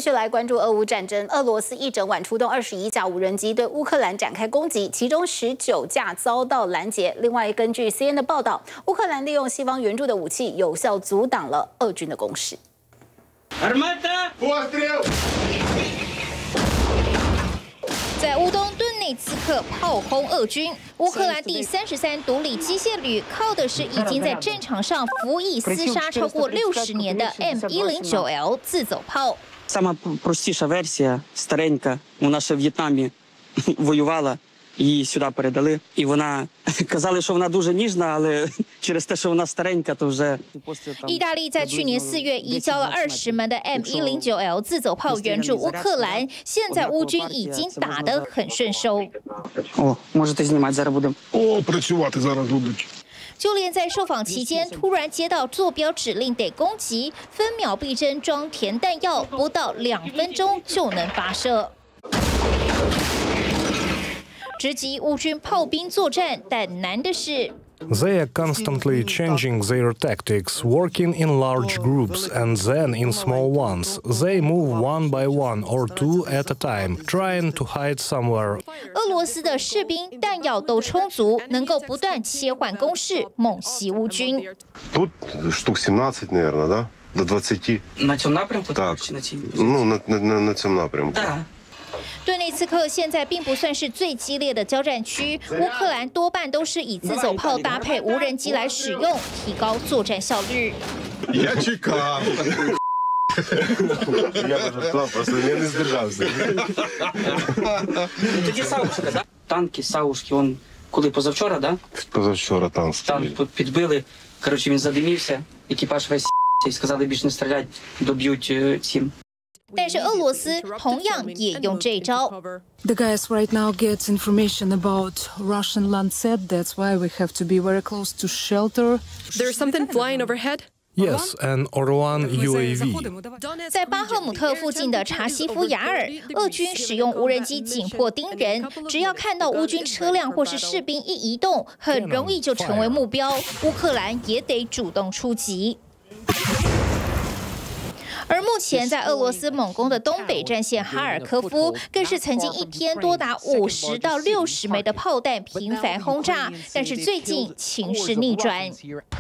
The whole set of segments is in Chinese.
续来关注俄乌战争。俄罗斯一整晚出动21架无人机对乌克兰展开攻击，其中19架遭到拦截。另外，根据 CNN 的报道，乌克兰利用西方援助的武器，有效阻挡了俄军的攻势。在乌东顿内茨克炮轰俄军，乌克兰第33独立机械旅靠的是已经在战场上服役厮杀超过60年的 M109L 自走炮。 Сама простіша версія, старенька, вона ще в В'єтнамі воювала, її сюди передали. І вона казали, що вона дуже ніжна, але через те, що вона старенька, то вже... 意大利在去年4月移交了20门的 M109L 自走炮援助乌克兰，现在乌军已经打得很顺手。 О, можете знімати, зараз будемо. О, працювати зараз будуть. 就连在受访期间，突然接到坐标指令得攻击，分秒必争装填弹药，不到2分钟就能发射。直击乌军炮兵作战，但难的是。 They are constantly changing their tactics, working in large groups and then in small ones. They move one by one or two at a time, trying to hide somewhere. 俄罗斯的士兵弹药都充足，能够不断切换攻势，猛袭乌军。 Тут штук 17, наверное, да? До 20. На цьому напрямку? Так. Чи на цій? Ну, на цьому напрямку. Так. 顿内茨克现在并不算是最激烈的交战区，乌克兰多半都是以自走炮搭配无人机来使用，提高作战效率。 Я чекав. Я пожартував, просто я не здержався. Тоді Саушка, да? Танки Саушки, он коли позавчора, да? Позавчора танк. Танк підбили, коротше, він задимівся, екіпаж весь і сказали більше не стріляти, доб'ють цим. 但是俄罗斯同样也用这一招。 The guys right now get information about Russian Lancet. That's why we have to be very close to shelter. There's something flying overhead. Yes, an Orlan UAV. 在巴赫姆特附近的查西夫雅尔，俄军使用无人机紧迫盯人，只要看到乌军车辆或是士兵一移动，很容易就成为目标。乌克兰也得主动出击。 而目前在俄罗斯猛攻的东北战线哈尔科夫，更是曾经一天多达50到60枚的炮弹频繁轰炸，但是最近情势逆转。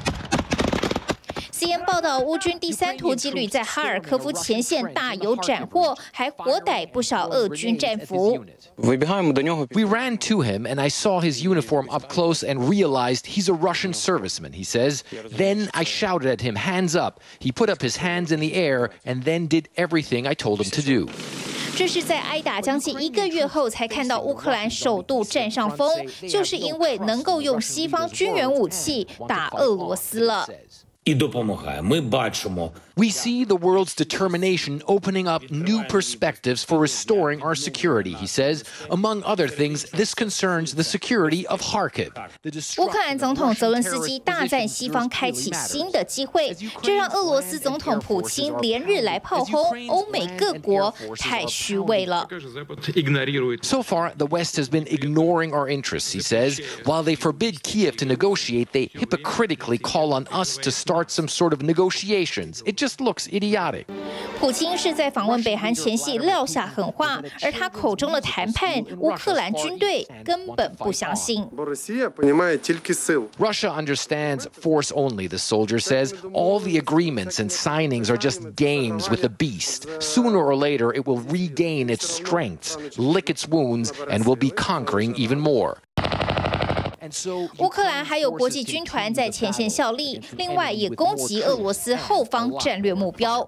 CNN 报道，乌军第3突击旅在哈尔科夫前线大有斩获，还活逮不少俄军战俘。 We ran to him, and I saw his uniform up close and realized he's a Russian serviceman, he says. Then I shouted at him, hands up. He put up his hands in the air and then did everything I told him to do. 这是在挨打将近1个月后才看到乌克兰首度占上风，就是因为能够用西方军援武器打俄罗斯了。 І допомагає. Ми бачимо. We see the world's determination opening up new perspectives for restoring our security, he says. Among other things, this concerns the security of Kharkiv. 乌克兰总统泽伦斯基大赞西方开启新的机会，这让俄罗斯总统普京连日来炮轰欧美各国，太虚伪了。 So far, the West has been ignoring our interests, he says. While they forbid Kiev to negotiate, they hypocritically call on us to start some sort of negotiations. It just looks idiotic. 普京是在访问北韩前夕撂下狠话，而他口中的谈判，乌克兰军队根本不相信。 Russia understands force only, the soldier says. All the agreements and signings are just games with the beast. Sooner or later, it will regain its strengths, lick its wounds, and will be conquering even more. 乌克兰还有国际军团在前线效力，另外也攻击俄罗斯后方战略目标。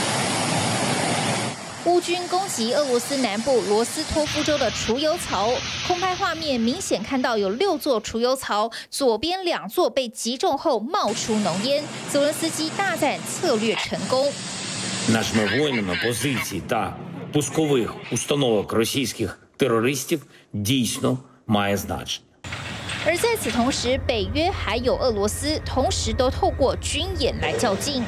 乌军攻击俄罗斯南部罗斯托夫州的储油槽，空拍画面明显看到有6座储油槽，左边2座被击中后冒出浓烟。泽伦斯基大赞策略成功。 Нашими воїнами позицій та пускових установок російських терористів дійсно має значення. 而在此同时，北约还有俄罗斯同时都透过军演来较劲。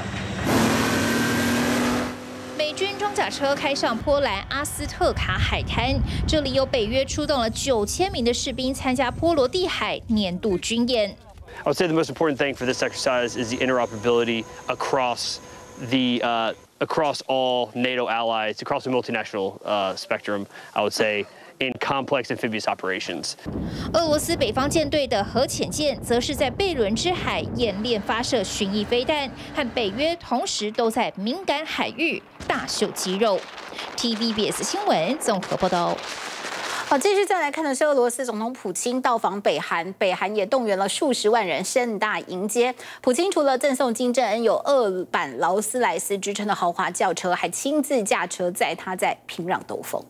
美军装甲车开上波兰阿斯特卡海滩，这里有北约出动了9000名的士兵参加波罗的海年度军演。 I would say the most important thing for this exercise is the interoperability across the across all NATO allies, across the multinational spectrum, I would say. In complex amphibious operations. 俄罗斯北方舰队的核潜舰则是在贝伦之海演练发射巡弋飞弹，和北约同时都在敏感海域大秀肌肉。TVBS 新闻综合报道。 好，继续再来看的是俄罗斯总统普京到访北韩，北韩也动员了数十万人盛大迎接。普京除了赠送金正恩有2版劳斯莱斯之称的豪华轿车，还亲自驾车载他在平壤兜风。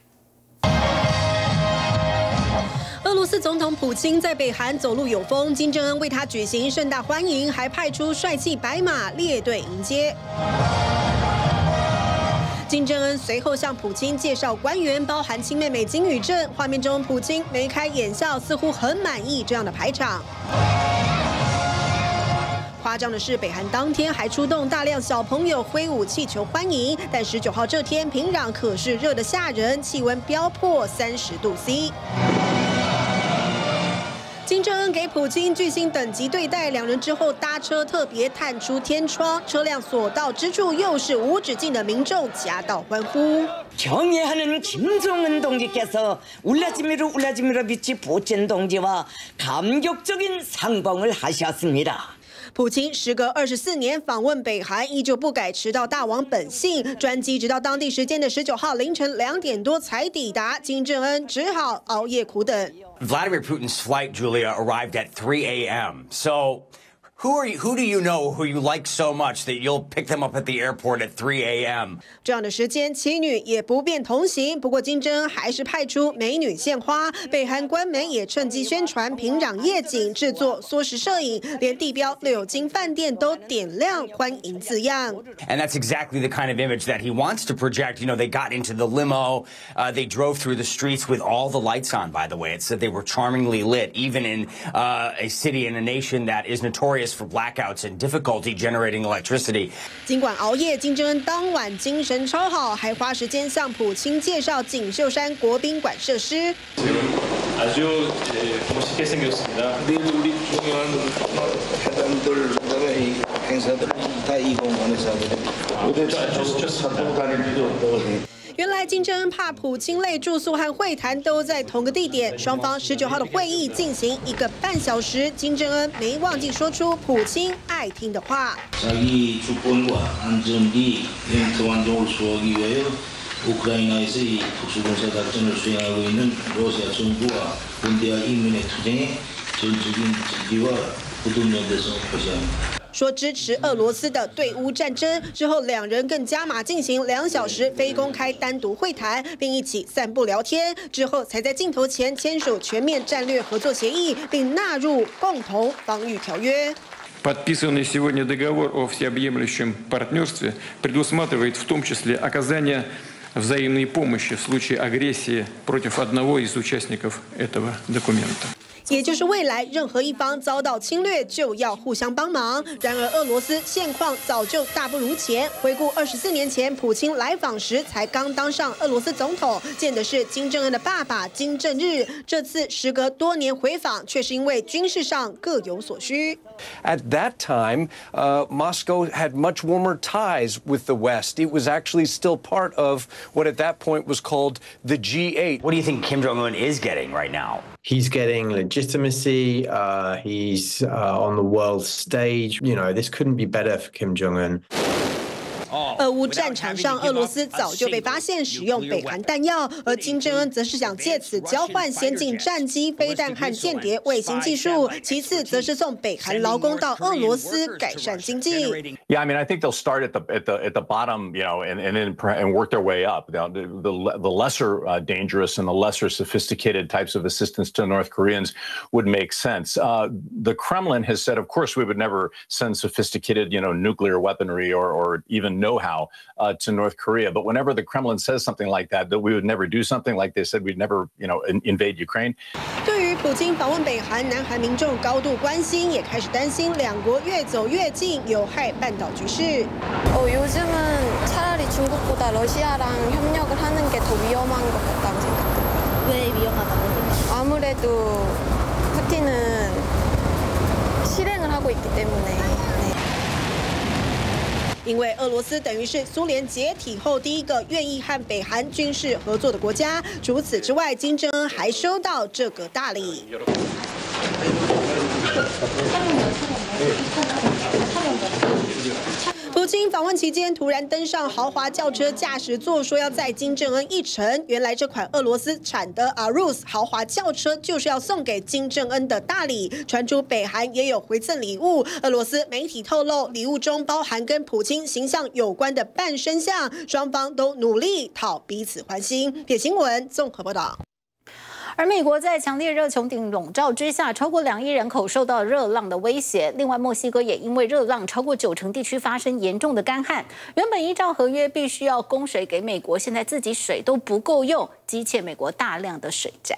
俄罗斯总统普京在北韩走路有风，金正恩为他举行盛大欢迎，还派出帅气白马列队迎接。金正恩随后向普京介绍官员，包含亲妹妹金宇镇。画面中，普京眉开眼笑，似乎很满意这样的排场。夸张的是，北韩当天还出动大量小朋友挥舞气球欢迎，但19号这天平壤可是热得吓人，气温飙破30度C。金正恩给普京巨星等级对待，两人之后搭车特別探出天窗，车辆所到之处又是无止境的民众夹道欢呼。 경애하는 김정은 동지께서 울라지미로 빛이 보첸 동지와 감격적인 상봉을 하셨습니다. 普京时隔24年访问北韩，依旧不改迟到大王本性。专机直到当地时间的19号凌晨2点多才抵达，金正恩只好熬夜苦等。 Vladimir Putin's flight, Julia, arrived at 3 a.m. So. Who do you know who you like so much that you'll pick them up at the airport at 3 a.m. 这样的时间，妻女也不便同行。不过金正恩还是派出美女献花，北韩官媒也趁机宣传平壤夜景，制作缩时摄影，连地标柳金饭店都点亮欢迎字样。 And that's exactly the kind of image that he wants to project. You know, they got into the limo, they drove through the streets with all the lights on. By the way, it said they were charmingly lit, even in a city and a nation that is notorious for blackouts and difficulty generating electricity. 尽管熬夜，金正恩当晚精神超好，还花时间向普京介绍锦绣山国宾馆设施。 아주 멋있게 생겼습니다. 내일 우리 중요한 회담들, 그다음에 행사들 다 이 공간에서 하게 됩니다. 저 사통 다닐 필요 없다고 생각합니다. 原来金正恩怕普京累，住宿和会谈都在同个地点。双方19号的会议进行1个半小时，金正恩没忘记说出普京爱听的话。 자기 주권과 안전이 영토 완전을 수호하기 위하여 우크라이나에서의 특수군사 작전을 수행하고 있는 러시아 정부와 군대와 인민의 투쟁에 전적인 지지와 굳은 연대성을 표시합니다. 说支持俄罗斯的对乌战争之后，两人更加码进行2小时非公开单独会谈，并一起散步聊天，之后才在镜头前签署全面战略合作协议，并纳入共同防御条约。 Подписанный сегодня договор о всеобъемлющем партнерстве предусматривает в том числе оказание взаимной помощи в случае агрессии против одного из участников этого документа. 也就是未来任何一方遭到侵略，就要互相帮忙。然而，俄罗斯现况早就大不如前。回顾24年前普京来访时，才刚当上俄罗斯总统，见的是金正恩的爸爸金正日。这次时隔多年回访，却是因为军事上各有所需。 At that time, Moscow had much warmer ties with the West. It was actually still part of what at that point was called the G8. What do you think Kim Jong-un is getting right now? He's getting legitimacy. He's on the world stage. You know, this couldn't be better for Kim Jong-un. 俄乌战场上，俄罗斯早就被发现使用北韩弹药，而金正恩则是想借此交换先进战机、飞弹和间谍卫星技术。其次，则是送北韩劳工到俄罗斯改善经济。 Yeah, I mean, I think they'll start at the bottom, you know, and work their way up. The lesser dangerous and the lesser sophisticated types of assistance to North Koreans would make sense. The Kremlin has said, of course, we would never send sophisticated, you know, nuclear weaponry or even know-how to North Korea. But whenever the Kremlin says something like that we would never do something like they said we'd never, you know, invade Ukraine. 对于普京访问北韩，南韩民众高度关心，也开始担心两国越走越近，有害半岛局势。 요즘은 차라리 중국보다 러시아랑 협력을 하는 게 더 위험한 것 같다고 생각해요. 왜 위험하다고 생각해요? 아무래도 푸틴은 실행을 하고 있기 때문에. 네. 因为俄罗斯等于是苏联解体后第一个愿意和北韩军事合作的国家。除此之外，金正恩还收到这个大礼。普京访问期间突然登上豪华轿车驾驶座，说要载金正恩一程。原来这款俄罗斯产的 Arus 豪华轿车就是要送给金正恩的大礼。传出北韩也有回赠礼物，俄罗斯媒体透露，礼物中包含跟普京形象有关的半身像，双方都努力讨彼此欢心。铁新闻综合报道。 而美国在强烈热穹顶笼罩之下，超过2亿人口受到热浪的威胁。另外，墨西哥也因为热浪，超过90%地区发生严重的干旱。原本依照合约必须要供水给美国，现在自己水都不够用，急欠美国大量的水债。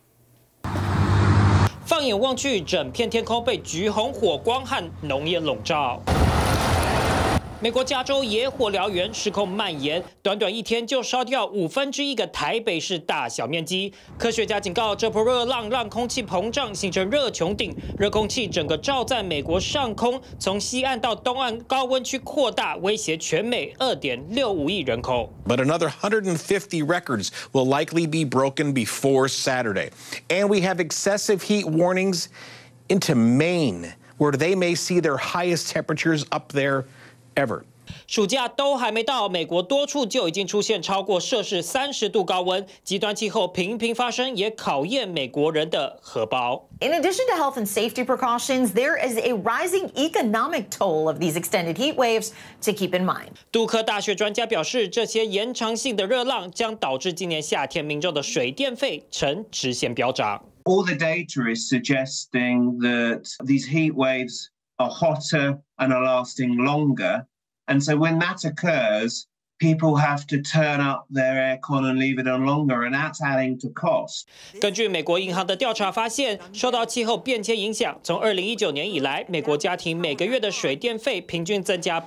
放眼望去，整片天空被橘红火光和浓烟笼罩。美国加州野火燎原，失控蔓延，短短1天就烧掉1/5个台北市大小面积。科学家警告，这波热浪让空气膨胀，形成热穹顶，热空气整个罩在美国上空，从西岸到东岸高温区扩大，威胁全美2.65亿人口。 But another 150 records will likely be broken before Saturday, and we have excessive heat warnings into Maine, where they may see their highest temperatures up there ever. 暑假都还没到，美国多处就已经出现超过摄氏30度高温，极端气候频频发生，也考验美国人的荷包。 In addition to health and safety precautions, there is a rising economic toll of these extended heat waves to keep in mind. 杜克大学专家表示，这些延长性的热浪将导致今年夏天民众的水电费呈直线飙涨。 All the data is suggesting that these heat waves are hotter and are lasting longer. And so when that occurs, people have to turn up their aircon and leave it on longer, and that's adding to cost. 根据美国银行的调查发现，受到气候变迁影响，从2019年以来，美国家庭每个月的水电费平均增加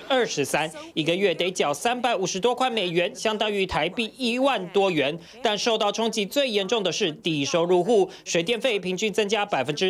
23%，一个月得缴350多块美元，相当于台币1万多元。但受到冲击最严重的是低收入户，水电费平均增加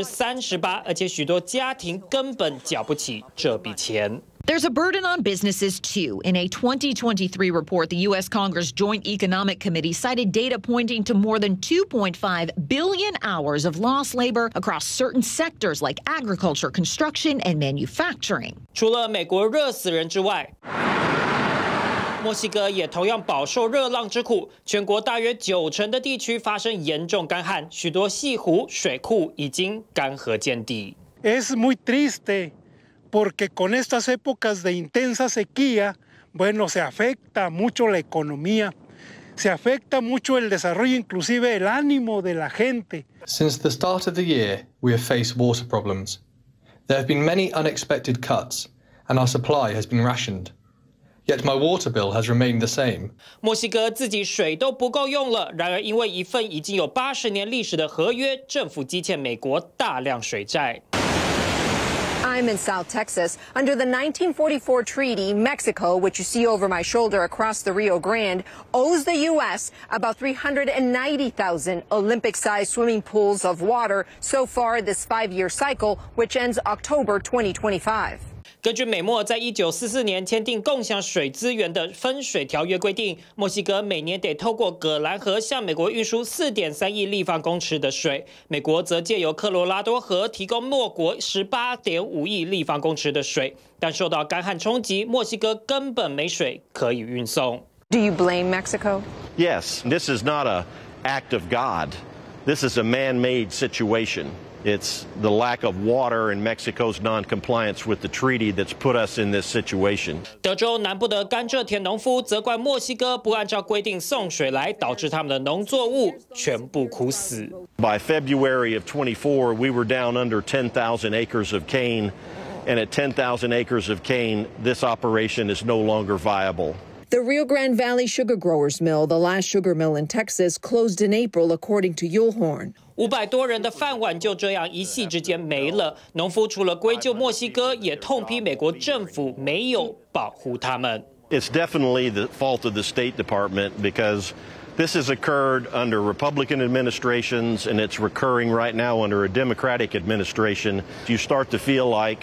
38%，而且许多家庭根本缴不起这笔钱。 There's a burden on businesses, too. In a 2023 report, the U.S. Congress Joint Economic Committee cited data pointing to more than 2.5 billion hours of lost labor across certain sectors like agriculture, construction, and manufacturing. 除了美国热死人之外，墨西哥也同样饱受热浪之苦，全国大约90%的地区发生严重干旱，许多溪湖、水库已经干涸见底。 Es muy triste. Porque con estas épocas de intensa sequía, bueno, se afecta mucho la economía, se afecta mucho el desarrollo, inclusive el ánimo de la gente. Since the start of the year, we have faced water problems. There have been many unexpected cuts, and our supply has been rationed. Yet my water bill has remained the same. 墨西哥自己水都不够用了，然而因为一份已经有80年历史的合约，政府积欠美国大量水债。 I'm in South Texas. Under the 1944 treaty, Mexico, which you see over my shoulder across the Rio Grande, owes the U.S. about 390,000 Olympic-sized swimming pools of water so far this 5-year cycle, which ends October 2025. 根据美墨在1944年签订共享水资源的分水条约规定，墨西哥每年得透过葛兰河向美国运输4.3亿立方公尺的水，美国则借由科罗拉多河提供墨国18.5亿立方公尺的水。但受到干旱冲击，墨西哥根本没水可以运送。 Do you blame Mexico? Yes, this is not an act of God. This is a man-made situation. It's the lack of water and Mexico's non-compliance with the treaty that's put us in this situation. 德州南部的甘蔗田农夫责怪墨西哥不按照规定送水来，导致他们的农作物全部枯死。 By February of 24, we were down under 10,000 acres of cane, and at 10,000 acres of cane, this operation is no longer viable. The Rio Grande Valley Sugar Growers Mill, the last sugar mill in Texas, closed in April, according to Yulhorn. 500多人的饭碗就这样一夕之间没了。农夫除了归咎墨西哥，也痛批美国政府没有保护他们。 It's definitely the fault of the State Department because this has occurred under Republican administrations and it's recurring right now under a Democratic administration. You start to feel like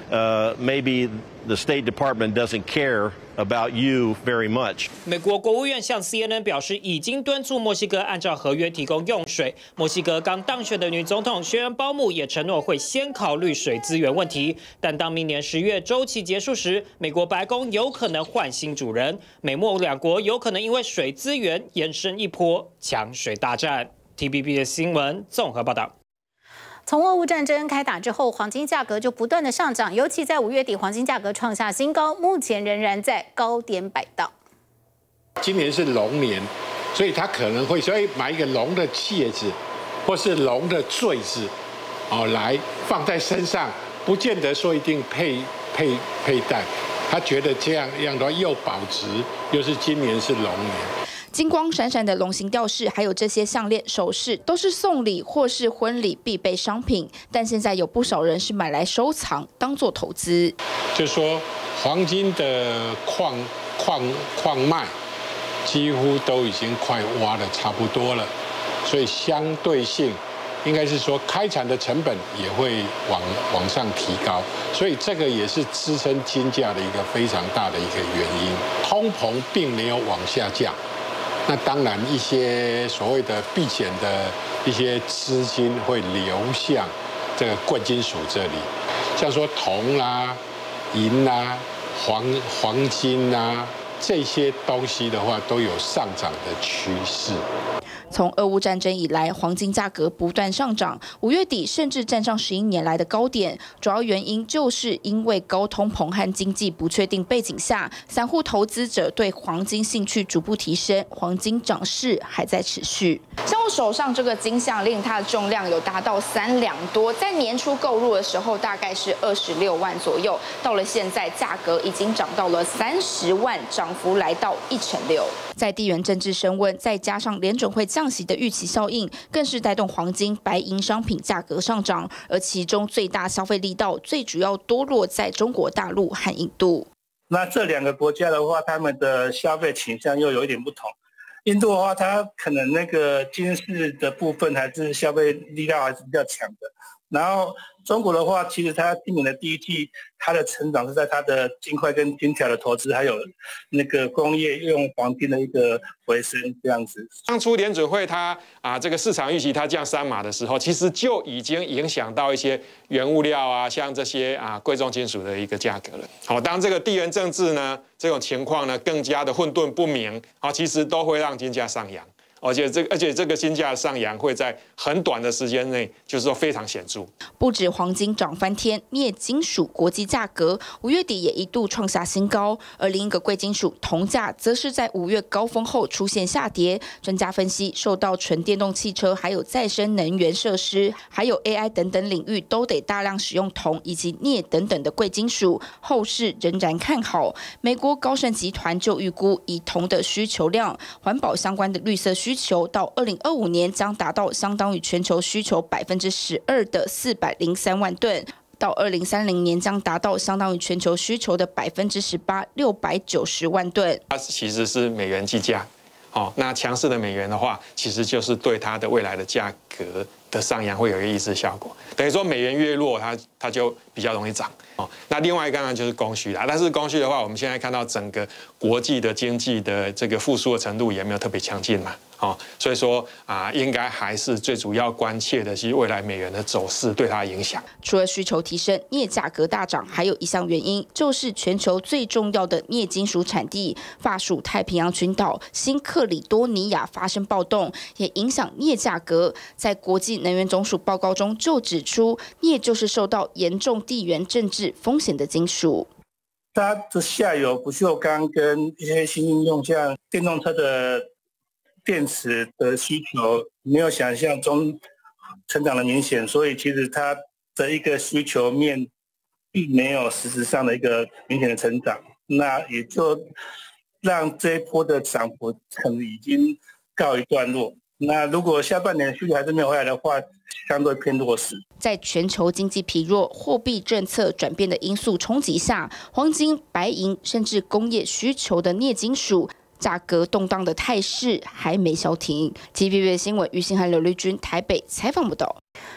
maybe the State Department doesn't care about you very much. 美国国务院向 CNN 表示，已经敦促墨西哥按照合约提供用水。墨西哥刚当选的女总统学园保姆也承诺会先考虑水资源问题。但当明年10月周期结束时，美国白宫有可能换新主人，美墨两国有可能因为水资源延伸一波抢水大战。TVB 的新闻综合报道。 从俄乌战争开打之后，黄金价格就不断的上涨，尤其在5月底，黄金价格创下新高，目前仍然在高点摆荡。 今年是龙年，所以他可能会说，买一个龙的戒指，或是龙的坠子，来放在身上，不见得说一定佩戴。他觉得这样的话又保值，又是今年是龙年。 金光闪闪的龙形吊饰，还有这些项链、首饰，都是送礼或是婚礼必备商品。但现在有不少人是买来收藏，当作投资。 就说黄金的矿脉几乎都已经快挖得差不多了，所以相对性应该是说开采的成本也会往上提高，所以这个也是支撑金价的一个非常大的一个原因。通膨并没有往下降。 那当然，一些所谓的避险的一些资金会流向这个贵金属这里，像说铜啦、银啦、黄金啦这些东西的话，都有上涨的趋势。 从俄乌战争以来，黄金价格不断上涨，5月底甚至站上11年来的高点。主要原因就是因为高通膨和经济不确定背景下，散户投资者对黄金兴趣逐步提升，黄金涨势还在持续。像我手上这个金项链，它的重量有达到3两多，在年初购入的时候大概是26万左右，到了现在价格已经涨到了30万，涨幅来到1/6。在地缘政治升温，再加上联准会降息的预期效应，更是带动黄金、白银商品价格上涨。而其中最大消费力道，最主要多落在中国大陆和印度。 那这两个国家的话，他们的消费倾向又有一点不同。印度的话，它可能那个金饰的部分还是消费力道还是比较强的。然后中国的话，其实它今年的第一季，它的成长是在它的金块跟金条的投资，还有那个工业用黄金的一个回升这样子。 当初联准会它这个市场预期它降3码的时候，其实就已经影响到一些原物料啊，像这些贵重金属的一个价格了。好，当这个地缘政治呢这种情况呢更加的混沌不明，其实都会让金价上扬。 而且这个金价上扬会在很短的时间内，就是说非常显著。 不止黄金涨翻天，镍金属国际价格5月底也一度创下新高，而另一个贵金属铜价则是在5月高峰后出现下跌。专家分析，受到纯电动汽车、还有再生能源设施、还有 AI 等等领域都得大量使用铜以及镍等等的贵金属，后市仍然看好。美国高盛集团就预估，以铜的需求量，环保相关的绿色需求到2025年将达到相当于全球需求12%的403万吨，到2030年将达到相当于全球需求的18%690万吨。 它其实是美元计价，那强势的美元的话，其实就是对它的未来的价格的上扬会有一个抑制效果。等于说美元越弱，它就比较容易涨。那另外刚刚就是供需啦，但是供需的话，我们现在看到整个国际的经济的这个复苏的程度也没有特别强劲嘛。所以说应该还是最主要关切的是未来美元的走势对它的影响。 除了需求提升，镍价格大涨，还有一项原因就是全球最重要的镍金属产地法属太平洋群岛新克里多尼亚发生暴动，也影响镍价格。在国际能源总署报告中就指出，镍就是受到严重地缘政治风险的金属。 它的下游不锈钢跟一些新应用，像电动车的电池的需求没有想象中成长的明显，所以其实它的一个需求面并没有实质上的一个明显的成长，那也就让这一波的涨幅可能已经告一段落。那如果下半年需求还是没有回来的话，相对偏弱势。 在全球经济疲弱、货币政策转变的因素冲击下，黄金、白银甚至工业需求的镍金属价格动荡的态势还没消停。TVB 新闻于信和刘丽君台北采访报道。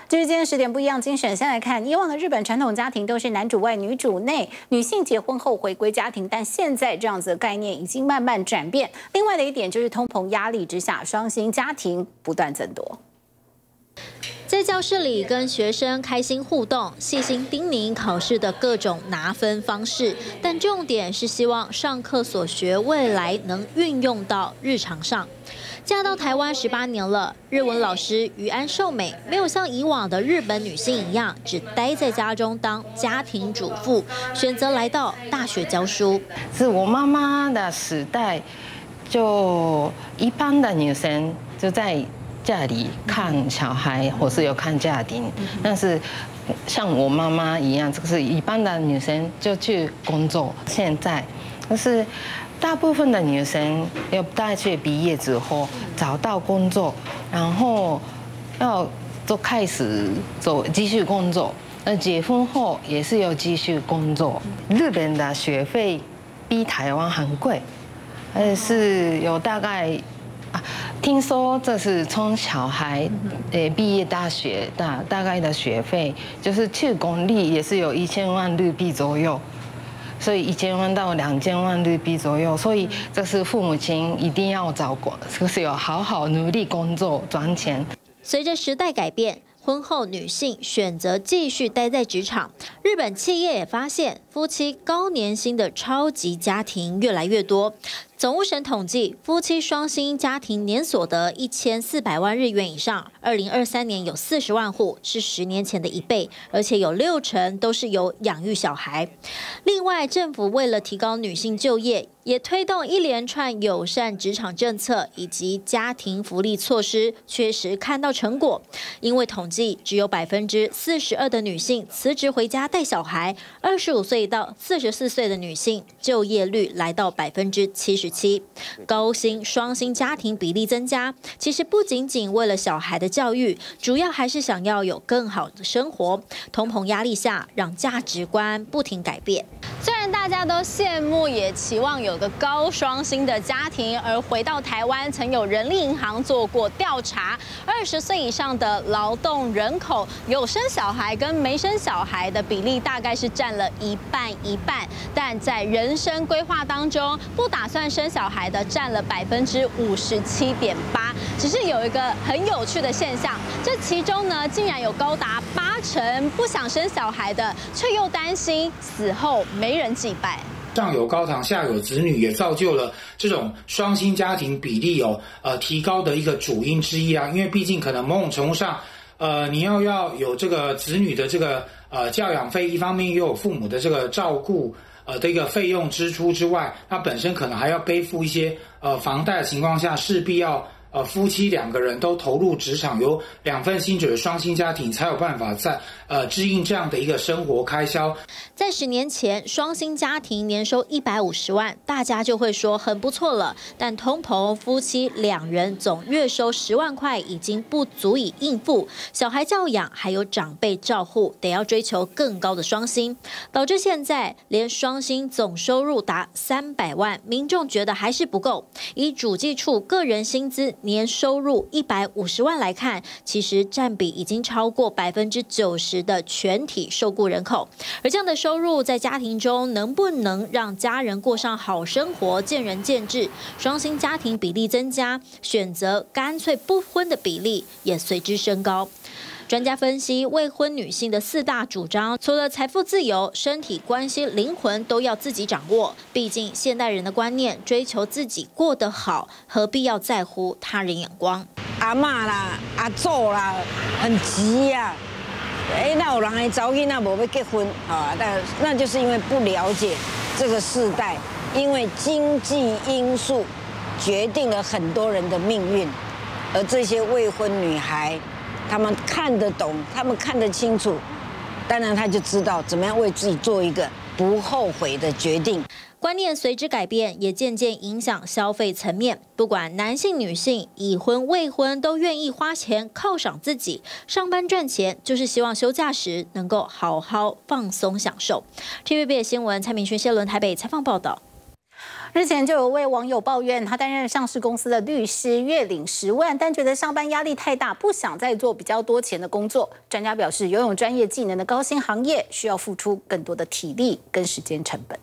这是今天10点不一样精选，先来看以往的日本传统家庭都是男主外女主内，女性结婚后回归家庭，但现在这样子的概念已经慢慢转变。另外的一点就是通膨压力之下，双薪家庭不断增多。 在教室里跟学生开心互动，细心叮咛考试的各种拿分方式，但重点是希望上课所学未来能运用到日常上。嫁到台湾18年了，日文老师于安寿美没有像以往的日本女性一样，只待在家中当家庭主妇，选择来到大学教书。 是我妈妈的时代，就一般的女生就在家里看小孩，或是有看家庭，但是像我妈妈一样，这个是一般的女生就去工作。现在就是大部分的女生要大学毕业之后找到工作，然后就开始继续工作。结婚后也是要继续工作。日本的学费比台湾很贵，是有大概。听说这是从小孩毕业大学大概的学费，就是去公立也是有1000万日币左右，所以1000万到2000万日币左右，所以这是父母亲一定要就是要好好努力工作赚钱。 随着时代改变，婚后女性选择继续待在职场，日本企业也发现夫妻高年薪的超级家庭越来越多。总务省统计，夫妻双薪家庭年所得1400万日元以上，2023年有40万户，是10年前的1倍，而且有60%都是有养育小孩。另外，政府为了提高女性就业，也推动一连串友善职场政策以及家庭福利措施，确实看到成果。因为统计只有42%的女性辞职回家带小孩，25岁到44岁的女性就业率来到77%。高薪双薪家庭比例增加，其实不仅仅为了小孩的教育，主要还是想要有更好的生活。通膨压力下，让价值观不停改变。虽然大家都羡慕，也期望有个高双薪的家庭，而回到台湾，曾有人力银行做过调查，20岁以上的劳动人口，有生小孩跟没生小孩的比例大概是占了一半，但在人生规划当中，不打算生小孩的占了57.8%。只是有一个很有趣的现象，这其中呢，竟然有高达80%不想生小孩的，却又担心死后没人祭拜。 上有高堂，下有子女，也造就了这种双薪家庭比例提高的一个主因之一啊。因为毕竟可能某种程度上，你要有这个子女的这个教养费，一方面又有父母的这个照顾的一个费用支出之外，那本身可能还要背负一些房贷的情况下，势必要夫妻2个人都投入职场，有2份薪水的双薪家庭才有办法在支应这样的一个生活开销。 在10年前，双薪家庭年收150万，大家就会说很不错了。但通膨，夫妻2人总月收10万块已经不足以应付小孩教养，还有长辈照护，得要追求更高的双薪，导致现在连双薪总收入达300万，民众觉得还是不够。以主计处个人薪资年收入150万来看，其实占比已经超过90%的全体受雇人口。而这样的收入在家庭中能不能让家人过上好生活，见仁见智。双薪家庭比例增加，选择干脆不婚的比例也随之升高。专家分析，未婚女性的4大主张，除了财富自由、身体关系、灵魂都要自己掌握。毕竟现代人的观念，追求自己过得好，何必要在乎他人眼光？ 阿嬷啦、阿祖啦，很急呀。那有人还找囡仔无要结婚啊？那就是因为不了解这个世代，因为经济因素决定了很多人的命运，而这些未婚女孩。他们看得懂，他们看得清楚，当然他就知道怎么样为自己做一个不后悔的决定。 观念随之改变，也渐渐影响消费层面。不管男性、女性，已婚、未婚，都愿意花钱犒赏自己。上班赚钱，就是希望休假时能够好好放松享受。TVB 新闻蔡明勋、谢伦台北采访报道。 日前就有位网友抱怨，他担任上市公司的律师，月领10万，但觉得上班压力太大，不想再做比较多钱的工作。专家表示，拥有专业技能的高薪行业需要付出更多的体力跟时间成本。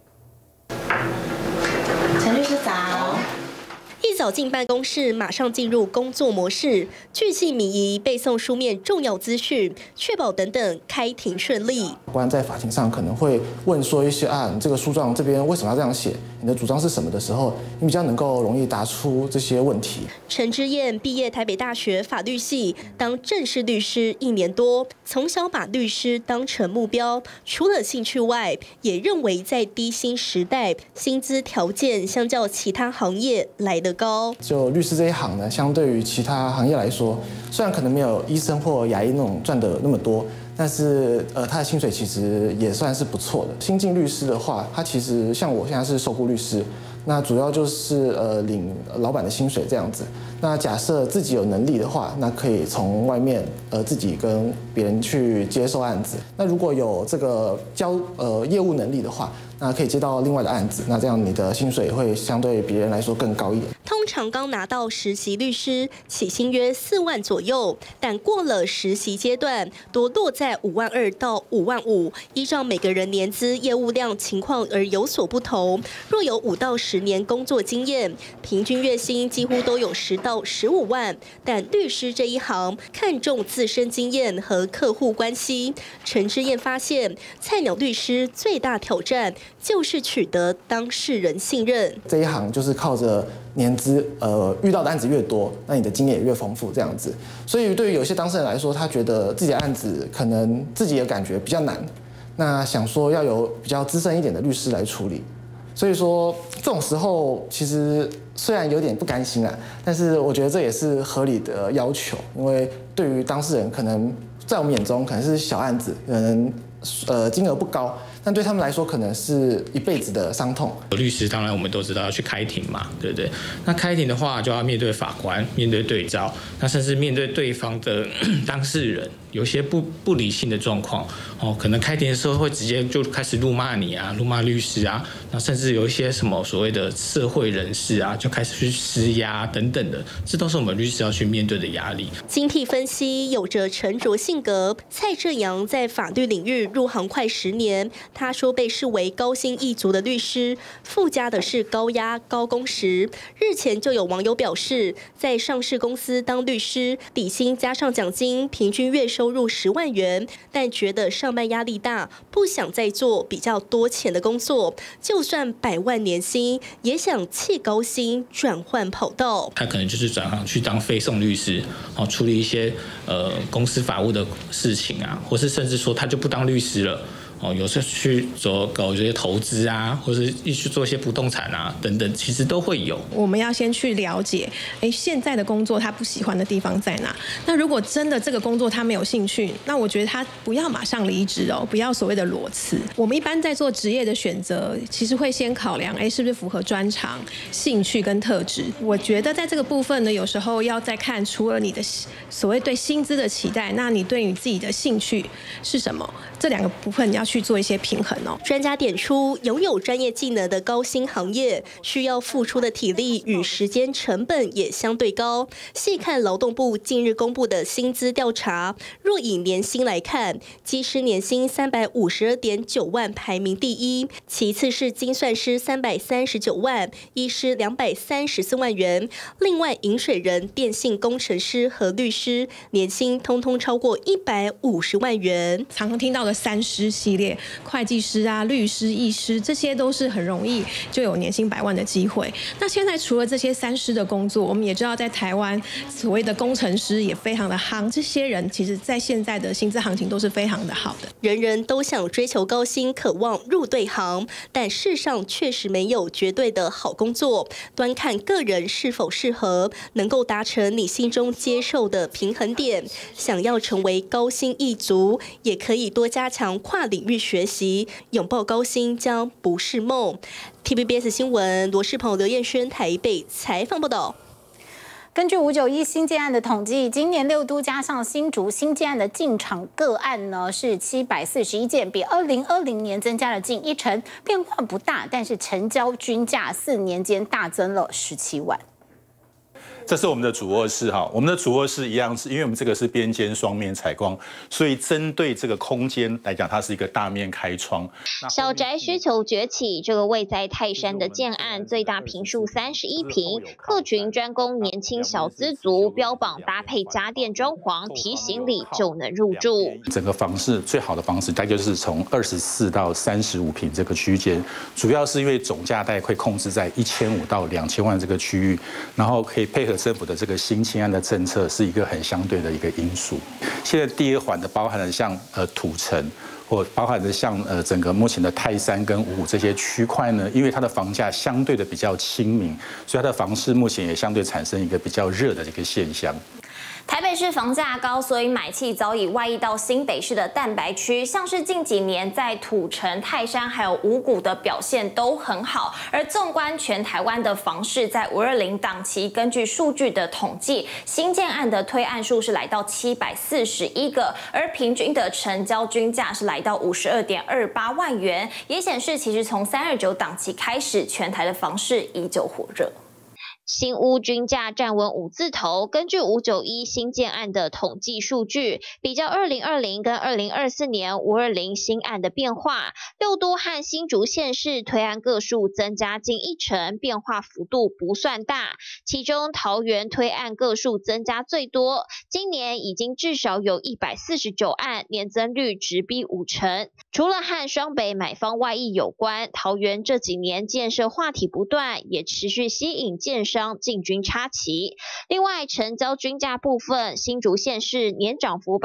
陈律师早。一早进办公室，马上进入工作模式，巨细靡遗背诵书面重要资讯，确保等等开庭顺利。 法官在法庭上可能会问说一些你这个诉状这边为什么要这样写？你的主张是什么的时候，你比较能够容易答出这些问题。 陈之燕毕业台北大学法律系，当正式律师1年多，从小把律师当成目标，除了兴趣外，也认为在低薪时代，薪资条件相较其他行业来得高。 就律师这一行呢，相对于其他行业来说，虽然可能没有医生或牙医那种赚的那么多。但是他的薪水其实也算是不错的。新进律师的话，他其实像我现在是受雇律师，那主要就是领老板的薪水这样子。那假设自己有能力的话，那可以从外面自己跟别人去接受案子。那如果有这个业务能力的话，那可以接到另外的案子，那这样你的薪水会相对别人来说更高一点。 通常刚拿到实习律师，起薪约4万左右，但过了实习阶段，多落在5万2到5万5，依照每个人年资、业务量情况而有所不同。若有5到10年工作经验，平均月薪几乎都有10到15万。但律师这一行看重自身经验和客户关系。陈之燕发现，菜鸟律师最大挑战就是取得当事人信任。 这一行就是靠着年资，遇到的案子越多，那你的经验也越丰富，这样子。所以对于有些当事人来说，他觉得自己的案子可能自己也感觉比较难，那想说要有比较资深一点的律师来处理。所以说这种时候，其实虽然有点不甘心啊，但是我觉得这也是合理的要求，因为对于当事人可能在我们眼中可能是小案子，可能金额不高。但对他们来说，可能是一辈子的伤痛。 律师当然我们都知道要去开庭嘛，对不对？那开庭的话，就要面对法官，面对对照，那甚至面对对方的当事人，有些不理性的状况哦，可能开庭的时候会直接就开始辱骂你啊，辱骂律师啊，那甚至有一些什么所谓的社会人士啊，就开始去施压等等的，这都是我们律师要去面对的压力。 精辟分析，有着沉着性格，蔡正阳在法律领域入行快10年。他说，被视为高薪一族的律师，附加的是高压、高工时。日前就有网友表示，在上市公司当律师，底薪加上奖金，平均月收入10万元，但觉得上班压力大，不想再做比较多钱的工作。就算100万年薪，也想弃高薪转换跑道。 他可能就是转行去当非讼律师，处理一些公司法务的事情啊，或是甚至说他就不当律师了。有时候去搞这些投资啊，或是去做一些不动产啊等等，其实都会有。 我们要先去了解，现在的工作他不喜欢的地方在哪？那如果真的这个工作他没有兴趣，那我觉得他不要马上离职哦，不要所谓的裸辞。我们一般在做职业的选择，其实会先考量，是不是符合专长、兴趣跟特质。我觉得在这个部分呢，有时候要再看，除了你的所谓对薪资的期待，那你对你自己的兴趣是什么？这2个部分你要去做一些平衡哦。 专家点出，拥有专业技能的高薪行业，需要付出的体力与时间成本也相对高。细看劳动部近日公布的薪资调查，若以年薪来看，技师年薪352.9万排名第一，其次是精算师339万，医师234万元。另外，饮水人、电信工程师和律师年薪通通超过150万元。 常常听到的3师系列，会计师啊、律师、医师，这些都是很容易就有年薪100万的机会。那现在除了这些3师的工作，我们也知道在台湾所谓的工程师也非常的夯，这些人其实在现在的薪资行情都是非常的好的。 人人都想追求高薪，渴望入对行，但世上确实没有绝对的好工作，端看个人是否适合，能够达成你心中接受的平衡点。想要成为高薪一族，也可以多加强跨领域学习，拥抱高薪将不是梦。TVBS 新闻罗世鹏、刘彦轩台北采访报道。 根据591新建案的统计，今年6都加上新竹新建案的进场个案呢是741件，比2020年增加了近1成，变化不大，但是成交均价4年间大增了17万。 这是我们的主卧室哈，我们的主卧室一样是因为我们这个是边间双面采光，所以针对这个空间来讲，它是一个大面开窗。 小宅需求崛起，这个位在泰山的建案，最大坪数31坪，客群专供年轻小资族，标榜搭配家电装潢，提行李就能入住。 整个房市最好的房子，大概就是从24到35坪这个区间，主要是因为总价带会控制在1500到2000万这个区域，然后可以配合政府的这个新青安的政策，是一个很相对的一个因素。现在第2环的包含了像土城，或包含着像整个目前的泰山跟五股这些区块呢，因为它的房价相对的比较亲民，所以它的房市目前也相对产生一个比较热的这个现象。 台北市房价高，所以买气早已外溢到新北市的蛋白区，像是近几年在土城、泰山还有五股的表现都很好。而纵观全台湾的房市，在520档期，根据数据的统计，新建案的推案数是来到741个，而平均的成交均价是来到52.28万元，也显示其实从329档期开始，全台的房市依旧火热。 新屋均价站稳5字头。根据591新建案的统计数据，比较2020跟2024年520新案的变化，6都和新竹县市推案个数增加近1成，变化幅度不算大。其中桃园推案个数增加最多，今年已经至少有149案，年增率直逼5成。除了和双北买方外溢有关，桃园这几年建设话题不断，也持续吸引建商进军插旗。另外，成交均价部分，新竹县市年涨幅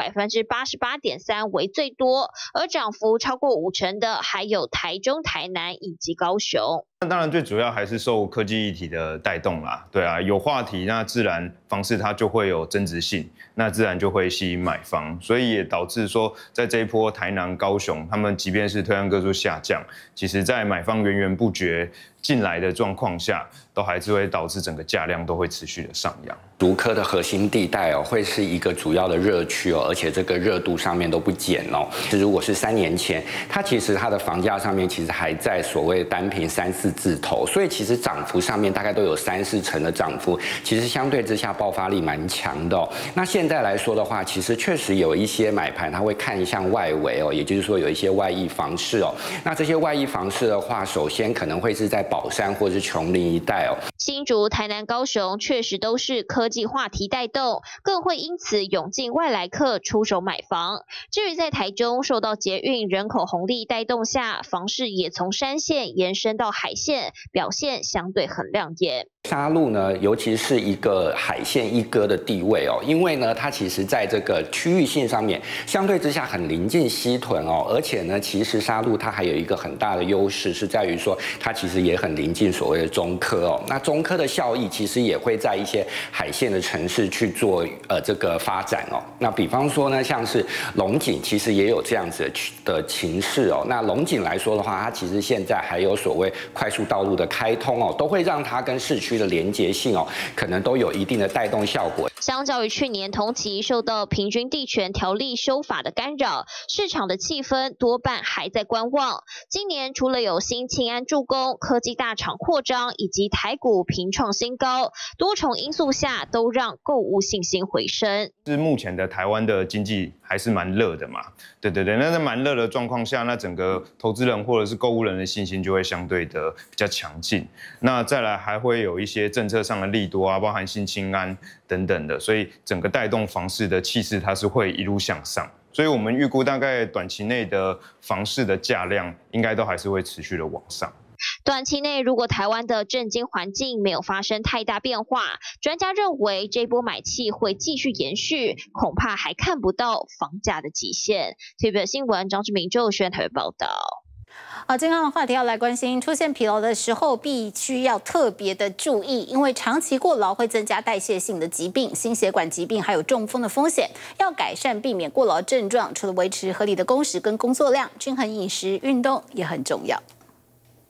88.3%为最多，而涨幅超过5成的还有台中、台南以及高雄。 那当然，最主要还是受科技议题的带动啦。对啊，有话题，那自然房市它就会有增值性，那自然就会吸引买方，所以也导致说，在这一波台南、高雄，他们即便是推案个数下降，其实在买方源源不绝进来的状况下，都还是会导致整个价量都会持续的上扬。 竹科的核心地带哦，会是一个主要的热区哦，而且这个热度上面都不减哦。如果是3年前，它其实它的房价上面其实还在所谓单坪3、4字头，所以其实涨幅上面大概都有3、4成的涨幅，其实相对之下爆发力蛮强的哦。那现在来说的话，其实确实有一些买盘他会看向外围哦，也就是说有一些外溢房市哦。那这些外溢房市的话，首先可能会是在宝山或者是琼林一带哦。 新竹、台南、高雄确实都是科技话题带动，更会因此涌进外来客出手买房。至于在台中，受到捷运人口红利带动下，房市也从山线延伸到海线，表现相对很亮眼。 沙鹿呢，尤其是一个海线一哥的地位哦，因为呢，它其实在这个区域性上面相对之下很临近西屯哦，而且呢，其实沙鹿它还有一个很大的优势是在于说，它其实也很临近所谓的中科哦。那中科的效益其实也会在一些海线的城市去做这个发展哦。那比方说呢，像是龙井其实也有这样子的情势哦。那龙井来说的话，它其实现在还有所谓快速道路的开通哦，都会让它跟市区的连结性哦，可能都有一定的带动效果。 相较于去年同期受到平均地权条例修法的干扰，市场的气氛多半还在观望。今年除了有新庆安助攻、科技大厂扩张以及台股频创新高，多重因素下都让购物信心回升。 是目前的台湾的经济还是蛮热的嘛？对，那在蛮热的状况下，那整个投资人或者是购物人的信心就会相对的比较强劲。那再来还会有一些政策上的利多啊，包含新青安等等的，所以整个带动房市的气势它是会一路向上。所以我们预估大概短期内的房市的价量应该都还是会持续的往上。 短期内，如果台湾的政经环境没有发生太大变化，专家认为这波买气会继续延续，恐怕还看不到房价的极限。TVB 新闻张志明、周轩台北报道。 好，健康的话题要来关心，出现疲劳的时候必须要特别的注意，因为长期过劳会增加代谢性的疾病、心血管疾病还有中风的风险。要改善避免过劳症状，除了维持合理的工时跟工作量，均衡饮食、运动也很重要。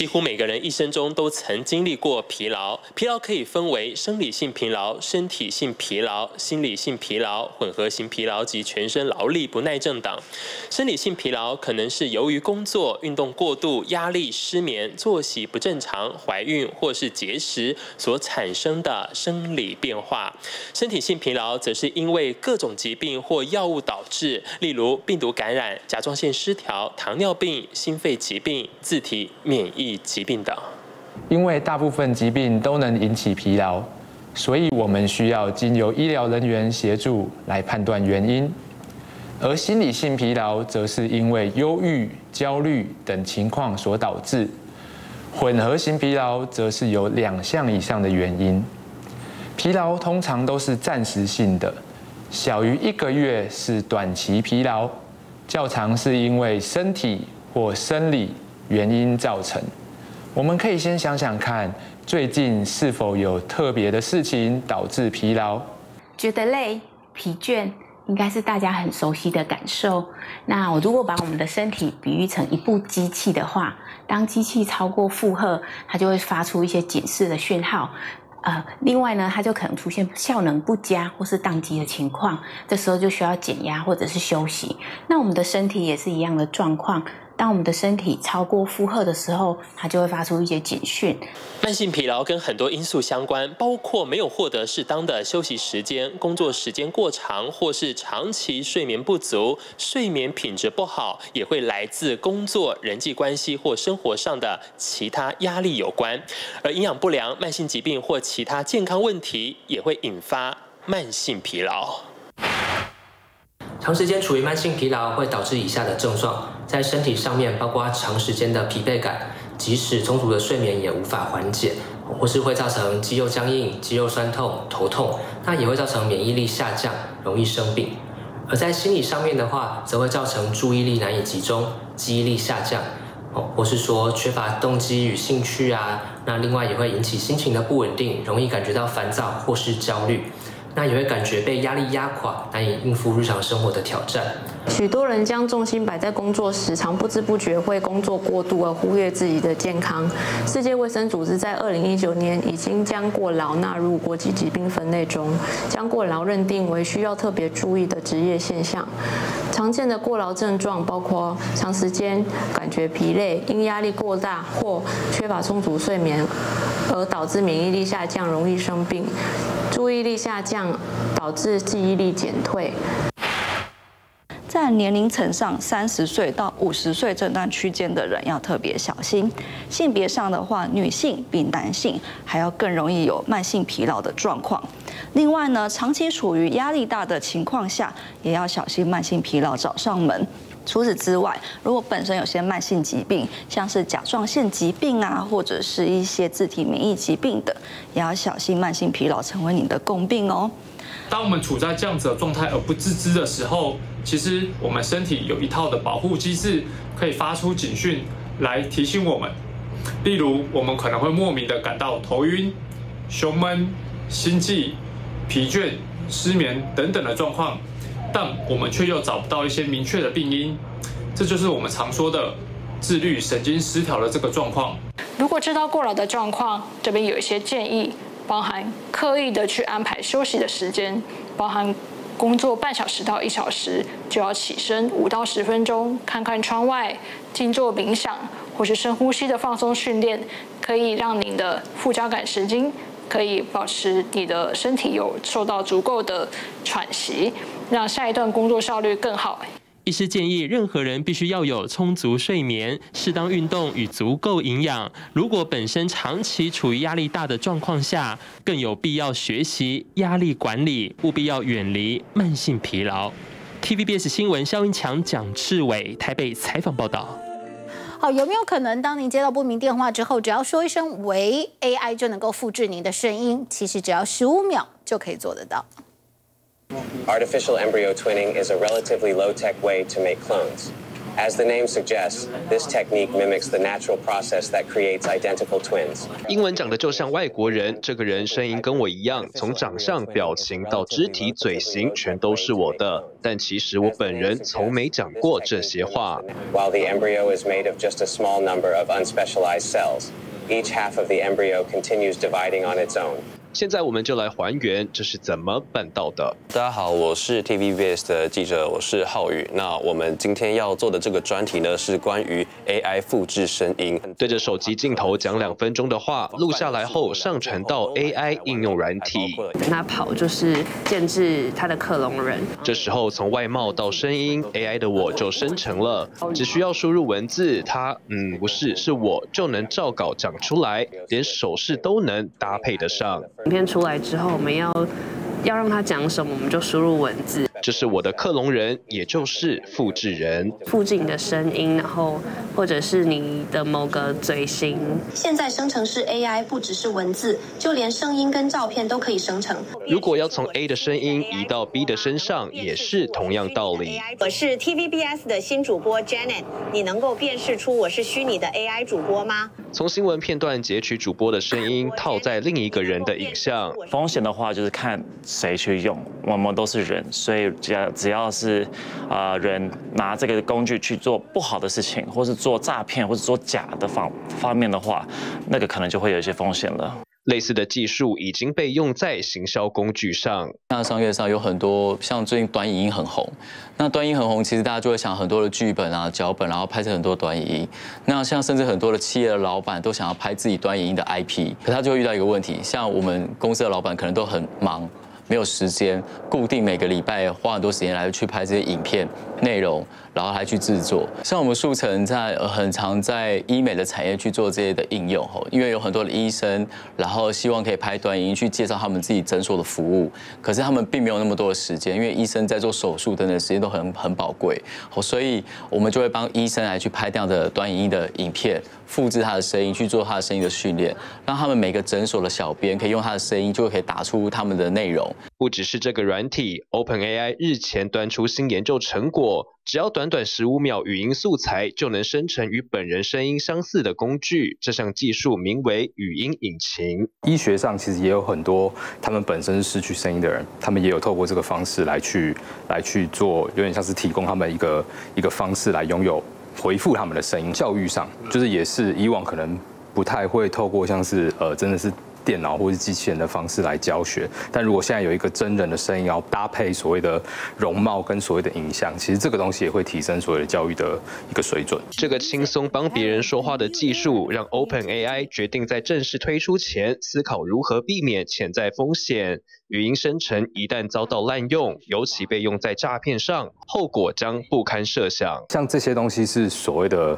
几乎每个人一生中都曾经历过疲劳，疲劳可以分为生理性疲劳、身体性疲劳、心理性疲劳、混合型疲劳及全身劳力不耐症等。生理性疲劳可能是由于工作、运动过度、压力、失眠、作息不正常、怀孕或是节食所产生的生理变化。身体性疲劳则是因为各种疾病或药物导致，例如病毒感染、甲状腺失调、糖尿病、心肺疾病、自体免疫疾病等。 因为大部分疾病都能引起疲劳，所以我们需要经由医疗人员协助来判断原因。而心理性疲劳则是因为忧郁、焦虑等情况所导致。混合型疲劳则是有2项以上的原因。疲劳通常都是暂时性的，小于1个月是短期疲劳，较长是因为身体或生理原因造成。我们可以先想想看，最近是否有特别的事情导致疲劳？ 觉得累、疲倦，应该是大家很熟悉的感受。那我如果把我们的身体比喻成一部机器的话，当机器超过负荷，它就会发出一些警示的讯号。另外呢，它就可能出现效能不佳或是宕机的情况，这时候就需要减压或者是休息。那我们的身体也是一样的状况。当我们的身体超过负荷的时候，它就会发出一些警讯。 慢性疲劳跟很多因素相关，包括没有获得适当的休息时间、工作时间过长，或是长期睡眠不足、睡眠品质不好，也会来自工作、人际关系或生活上的其他压力有关。而营养不良、慢性疾病或其他健康问题，也会引发慢性疲劳。 长时间处于慢性疲劳会导致以下的症状，在身体上面包括长时间的疲惫感，即使充足的睡眠也无法缓解，或是会造成肌肉僵硬、肌肉酸痛、头痛，那也会造成免疫力下降，容易生病。而在心理上面的话，则会造成注意力难以集中、记忆力下降，或是说缺乏动机与兴趣啊。那另外也会引起心情的不稳定，容易感觉到烦躁或是焦虑。那也会感觉被压力压垮，难以应付日常生活的挑战。 许多人将重心摆在工作时，常不知不觉会工作过度而忽略自己的健康。世界卫生组织在2019年已经将过劳纳入国际疾病分类中，将过劳认定为需要特别注意的职业现象。常见的过劳症状包括长时间感觉疲累，因压力过大或缺乏充足睡眠而导致免疫力下降，容易生病；注意力下降导致记忆力减退。 在年龄层上，30岁到50岁这段区间的人要特别小心。性别上的话，女性比男性还要更容易有慢性疲劳的状况。另外呢，长期处于压力大的情况下，也要小心慢性疲劳找上门。除此之外，如果本身有些慢性疾病，像是甲状腺疾病啊，或者是一些自体免疫疾病的，也要小心慢性疲劳成为你的共病哦。 当我们处在这样子的状态而不自知的时候，其实我们身体有一套的保护机制，可以发出警讯来提醒我们。例如，我们可能会莫名的感到头晕、胸闷、心悸、疲倦、失眠等等的状况，但我们却又找不到一些明确的病因，这就是我们常说的自律神经失调的这个状况。 如果知道过劳的状况，这边有一些建议，包含刻意的去安排休息的时间，包含工作半小时到1小时就要起身5到10分钟，看看窗外，静坐冥想或是深呼吸的放松训练，可以让你的副交感神经可以保持你的身体有受到足够的喘息，让下一段工作效率更好。 医师建议，任何人必须要有充足睡眠、适当运动与足够营养。如果本身长期处于压力大的状况下，更有必要学习压力管理，务必要远离慢性疲劳。TVBS 新闻萧云强、蒋志伟台北采访报道。 好，有没有可能当您接到不明电话之后，只要说一声喂 ，AI 就能够复制您的声音？其实只要15秒就可以做得到。 Artificial embryo twinning is a relatively low-tech way to make clones. As the name suggests, this technique mimics the natural process that creates identical twins. 英文讲的就像外国人，这个人声音跟我一样，从长相、表情到肢体、嘴型，全都是我的。但其实我本人从没讲过这些话。 While the embryo is made of just a small number of unspecialized cells, each half of the embryo continues dividing on its own. 现在我们就来还原这是怎么办到的。 大家好，我是 TVBS 的记者，我是浩宇。那我们今天要做的这个专题呢，是关于 AI 复制声音， 对着手机镜头讲2分钟的话，录下来后上传到 AI 应用软体。 跟他跑就是建制他的克隆人。 这时候从外貌到声音 ，AI 的我就生成了，只需要输入文字，它不是，是我就能照稿讲出来，连手势都能搭配得上。 影片出来之后，我们要让他讲什么，我们就输入文字。 这是我的克隆人，也就是复制人。 复制你的声音，然后或者是你的某个嘴型。 现在生成式 AI 不只是文字，就连声音跟照片都可以生成。 如果要从 A 的声音移到 B 的身上，也是同样道理。 我是 TVBS 的新主播 Janet， 你能够辨识出我是虚拟的 AI 主播吗？ 从新闻片段截取主播的声音，套在另一个人的影像。 风险的话，就是看谁去用，我们都是人，所以只要是人拿这个工具去做不好的事情，或是做诈骗，或是做假的方面的话，那个可能就会有一些风险了。 类似的技术已经被用在行销工具上。 那商业上有很多，像最近短影音很红。那短影音很红，其实大家就会想很多的剧本啊、脚本，然后拍成很多短影音。那像甚至很多的企业的老板都想要拍自己短影音的 IP， 可他就会遇到一个问题，像我们公司的老板可能都很忙。没有时间固定每个礼拜花很多时间来去拍这些影片内容，然后还去制作。像我们树成很常在医美的产业去做这些的应用，因为有很多的医生，然后希望可以拍短影音去介绍他们自己诊所的服务，可是他们并没有那么多的时间，因为医生在做手术等等时间都很宝贵，所以我们就会帮医生来去拍这样的短影音的影片，复制他的声音去做他的声音的训练，让他们每个诊所的小编可以用他的声音就可以打出他们的内容。 不只是这个软体 ，OpenAI 日前端出新研究成果，只要短短15秒语音素材就能生成与本人声音相似的工具。这项技术名为语音引擎。 医学上其实也有很多他们本身是失去声音的人，他们也有透过这个方式来去做，有点像是提供他们一个方式来拥有回复他们的声音。教育上就是也是以往可能不太会透过像是真的是电脑或是机器人的方式来教学，但如果现在有一个真人的声音，然后搭配所谓的容貌跟所谓的影像，其实这个东西也会提升所谓的教育的一个水准。 这个轻松帮别人说话的技术，让 OpenAI 决定在正式推出前思考如何避免潜在风险。语音生成一旦遭到滥用，尤其被用在诈骗上，后果将不堪设想。 像这些东西是所谓的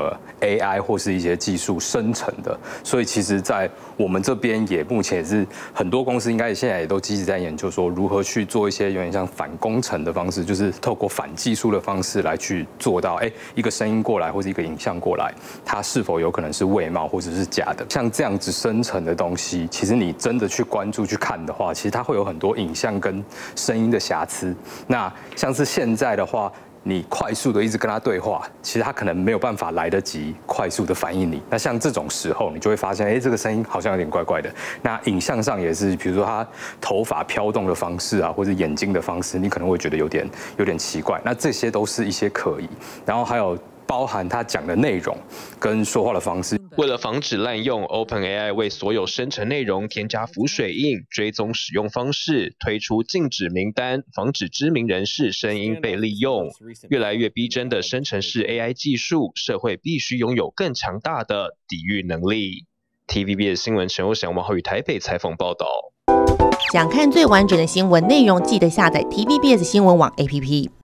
AI 或是一些技术生成的，所以其实在我们这边也目前也是很多公司应该现在也都积极在研究说如何去做一些有点像反工程的方式，就是透过反技术的方式来去做到，一个声音过来或是一个影像过来，它是否有可能是伪冒或者是假的？像这样子生成的东西，其实你真的去关注去看的话，其实它会有很多影像跟声音的瑕疵。那像是现在的话，你快速的一直跟他对话，其实他可能没有办法来得及快速的反应你。那像这种时候，你就会发现，这个声音好像有点怪怪的。那影像上也是，比如说他头发飘动的方式啊，或者眼睛的方式，你可能会觉得有点奇怪。那这些都是一些可疑。然后还有包含他讲的内容跟说话的方式。 为了防止滥用 ，OpenAI 为所有生成内容添加浮水印，追踪使用方式，推出禁止名单，防止知名人士声音被利用。越来越逼真的生成式 AI 技术，社会必须拥有更强大的抵御能力。TVBS 新闻陈佑祥、王浩宇台北采访报道。 想看最完整的新闻内容，记得下载 TVBS 新闻网 APP。